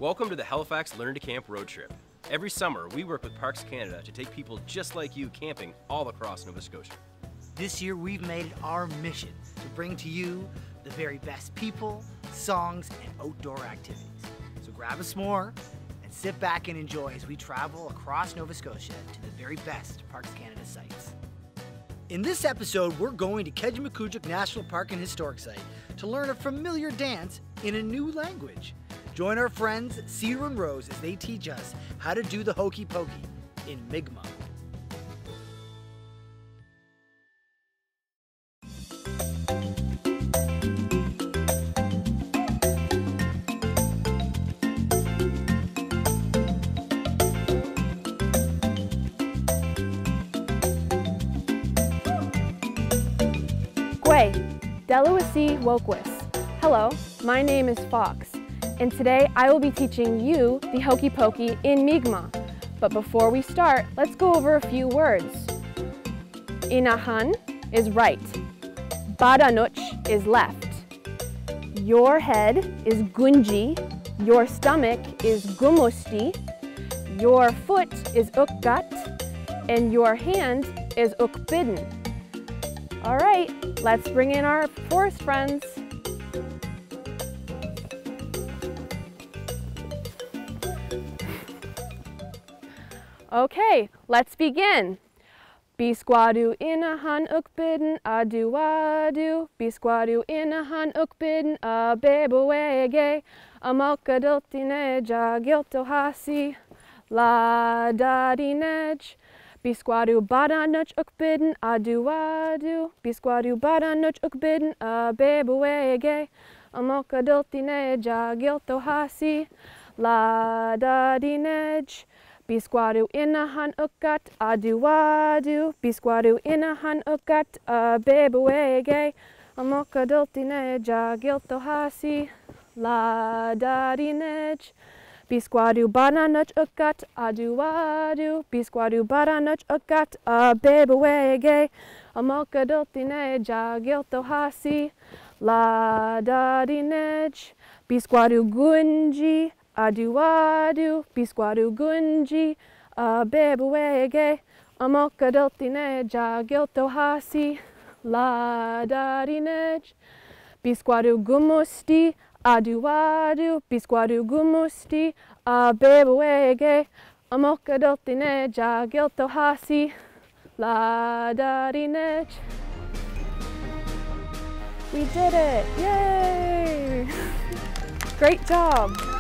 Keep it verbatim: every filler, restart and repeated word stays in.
Welcome to the Halifax Learn to Camp road trip. Every summer, we work with Parks Canada to take people just like you camping all across Nova Scotia. This year, we've made it our mission to bring to you the very best people, songs, and outdoor activities. So grab a s'more and sit back and enjoy as we travel across Nova Scotia to the very best Parks Canada sites. In this episode, we're going to Kejimkujik National Park and Historic Site to learn a familiar dance in a new language. Join our friends Cedar and Rose as they teach us how to do the Hokey Pokey in Mi'kmaq. Gwe, Delawisi Wokwis. Hello, my name is Fox, and today I will be teaching you the Hokey Pokey in Mi'kmaq. But before we start, let's go over a few words. Inahan is right. Badanuch is left. Your head is gunji. Your stomach is gumusti. Your foot is ukgat. And your hand is ukbidden. All right, let's bring in our forest friends. Okay, let's begin. Bisquadu inahan ukbidden adu adu. Bisquadu inahan ukbidden a bebewege. Amalkadultine jagilto hasi. La dadinej. Bisquadu badanuch ukbidden adu adu. Bisquadu badanuch ukbidden a bebewege. Amalkadultine jagilto hasi. La dadinej. Bisquadu inahan ukat adu adu. Bisquadu inahan ukat a bebewege. Amokadultine jagilto hasi. La dadinej. Bisquadu badanuch ukat adu adu. Bisquadu badanuch ukat a bebewege. Amokadultine jagilto hasi. La dadinej. Bisquadu gunji. Adu adu, bisquadu gunji, a bebewege, amokadultine jagilto hasi, la dadinej. Bisquadu gumusti, adu adu, bisquadu gumusti, a bebewege, amokadultine jagilto hasi, la dadinej. We did it, yay! Great job.